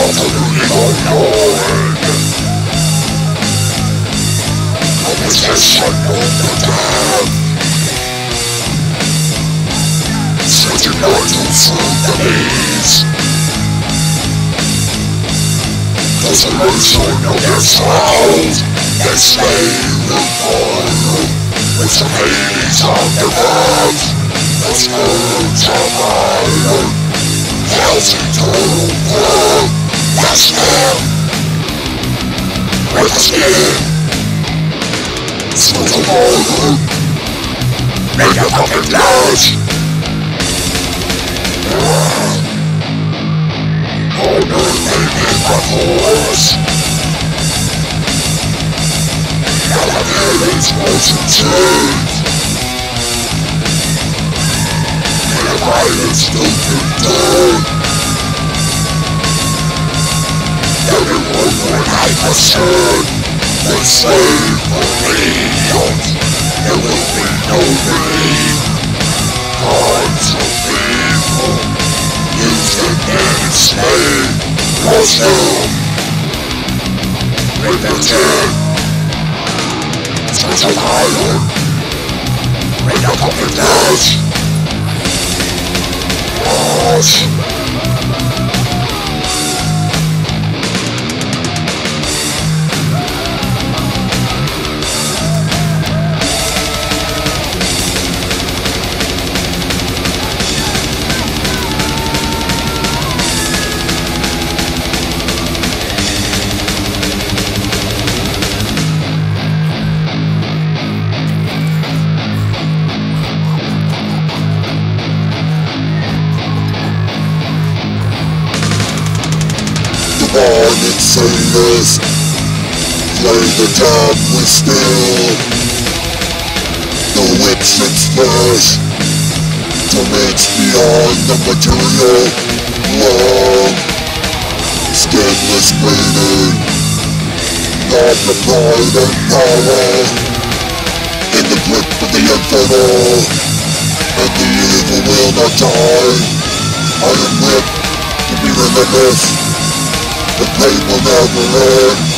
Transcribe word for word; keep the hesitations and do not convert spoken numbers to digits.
utterly unknowing. A possession of the dead, switching mortal through the maze. Dissolution of their souls, they slay the fire with the Hades of the gods, the Scourge of iron, Hell's eternal blood, that's them. With the skin, through the mortar, made of fucking flesh. On earth they live by force. Elevated motion change. Where violence still condemned. Everyone would hide the sun. They slave for millions. There will be no relief. Gods of evil, use them and enslave. Crush them with their dead. Switch an island, make a puppet dance. Wash. Demonic sailors play the dam with steel. The whips and splash torments beyond the material long. Skinless bleeding of the pride and power in the grip of the infernal, and the evil will not die. I am ripped to be relentless. The pain will never end.